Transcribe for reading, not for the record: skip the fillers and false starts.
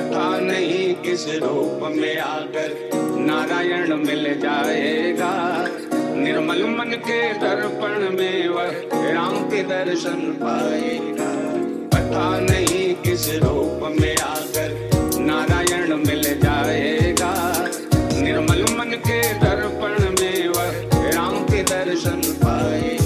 पता नहीं किस रूप में आकर नारायण मिल जाएगा। निर्मल मन के दर्पण में वह राम के दर्शन पाएगा। पता नहीं किस रूप में आकर नारायण मिल जाएगा। निर्मल मन के दर्पण में वह राम के दर्शन पाएगा।